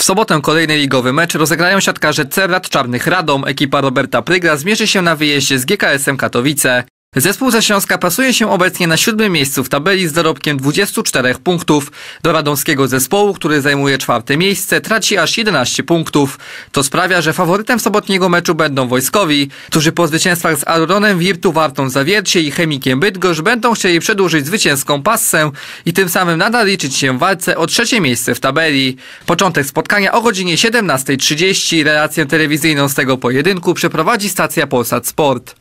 W sobotę kolejny ligowy mecz rozegrają siatkarze Cerrat Czarnych Radom. Ekipa Roberta Prygra zmierzy się na wyjeździe z GKS-em Katowice. Zespół ze Śląska plasuje się obecnie na 7. miejscu w tabeli z dorobkiem 24 punktów. Do radomskiego zespołu, który zajmuje 4. miejsce, traci aż 11 punktów. To sprawia, że faworytem sobotniego meczu będą wojskowi, którzy po zwycięstwach z Auronem, Wirtu, Wartą Zawiercie i Chemikiem Bydgoszcz będą chcieli przedłużyć zwycięską passę i tym samym nadal liczyć się w walce o 3. miejsce w tabeli. Początek spotkania o godzinie 17:30. Relację telewizyjną z tego pojedynku przeprowadzi stacja Polsat Sport.